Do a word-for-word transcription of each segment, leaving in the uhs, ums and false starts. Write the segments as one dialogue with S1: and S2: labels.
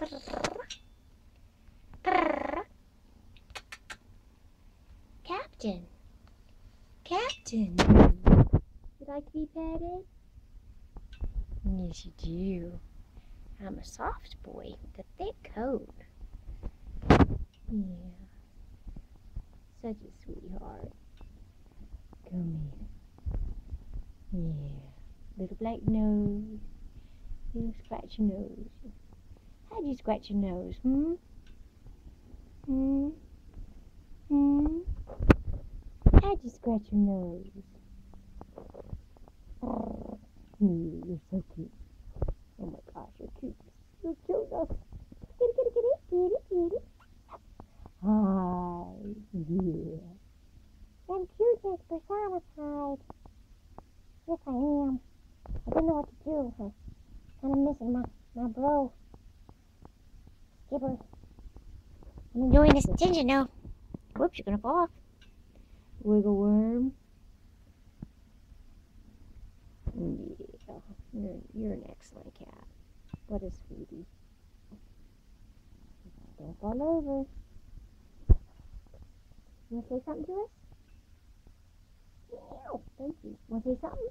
S1: Captain. Captain. Would like to be petted? Yes, you do. I'm a soft boy with a thick coat. Yeah. Such a sweetheart. Come here. Yeah. Little black nose. You scratch your nose. How'd you scratch your nose, hmm? Hmm? Hmm? How'd you scratch your nose? Oh, you're so cute. Oh my gosh, you're cute. You're cute. Oh. Kitty, kitty, kitty, kitty, kitty. Hi. Yeah. I'm cuteness personified. Yes, I am. I don't know what to do. I'm kind of missing my, my bro. Skipper. I'm enjoying this attention now. Whoops, you're gonna fall off. Wiggle worm. Yeah, you're, you're an excellent cat. What a sweetie. Don't fall over. You want to say something to us? Meow. Thank you. Want to say something?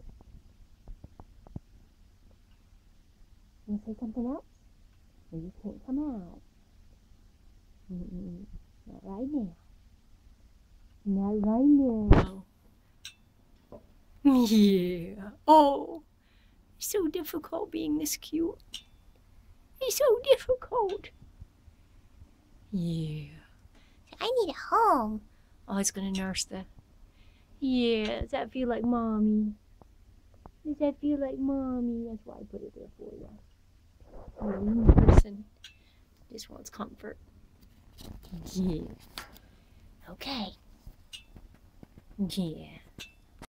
S1: You want to say something else? You just can't come out. Mm-mm. Not right now. Not right now. Yeah. Oh, it's so difficult being this cute. It's so difficult. Yeah. I need a home. Oh, it's gonna nurse the. Yeah. Does that feel like mommy? Does that feel like mommy? That's why I put it there for you. A mean person just wants comfort. Yeah. Okay. Yeah.